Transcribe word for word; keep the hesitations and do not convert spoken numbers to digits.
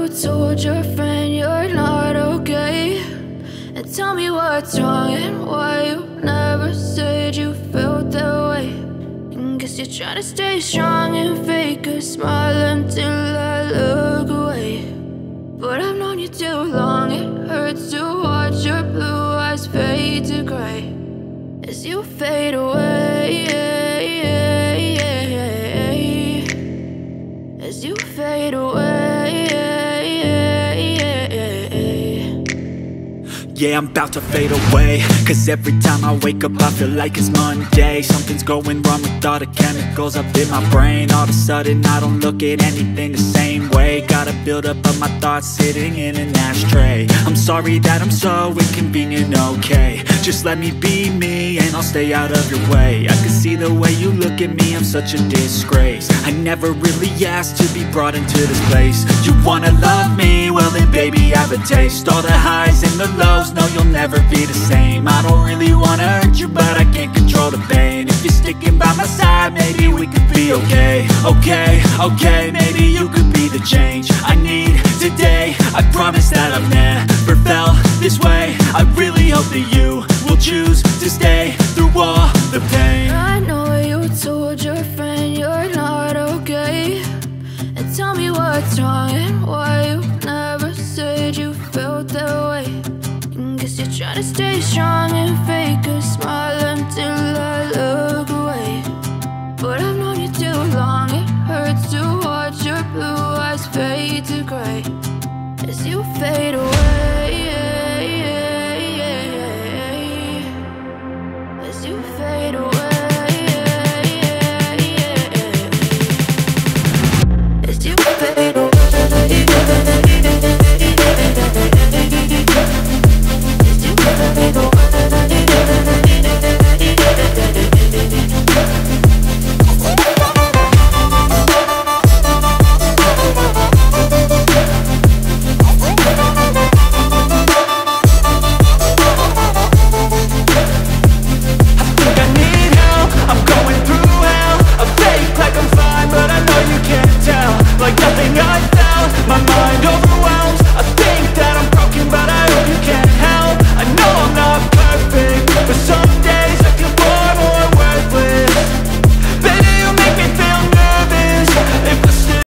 told your friend you're not okay, and tell me what's wrong and why you never said you felt that way. And guess you're trying to stay strong and fake a smile until I look away. But I've known you too long, it hurts to watch your blue eyes fade to gray as you fade away, as you fade away. Yeah, I'm about to fade away, cause every time I wake up I feel like it's Monday. Something's going wrong with all the chemicals up in my brain. All of a sudden I don't look at anything the same way. Gotta build up of my thoughts sitting in an ashtray. I'm sorry that I'm so inconvenient, okay. Just let me be me and I'll stay out of your way. I can see the way you look at me, I'm such a disgrace. I never really asked to be brought into this place. You wanna love me? Well then baby, have a taste. All the highs and the lows, no, you'll never be the same. I don't really wanna hurt you, but I can't control the pain. If you're sticking by my side, maybe we could be okay. Okay, okay, maybe you could be the change I need today. I promise that I've never felt this way. I really hope that you will choose to stay through all the pain. I know you told your friend you're not okay, and tell me what's wrong and why you never said you felt that way. Guess you're trying to stay strong and fake a smile until I look away. But I've known you too long, it hurts to watch your blue eyes fade to gray as you fade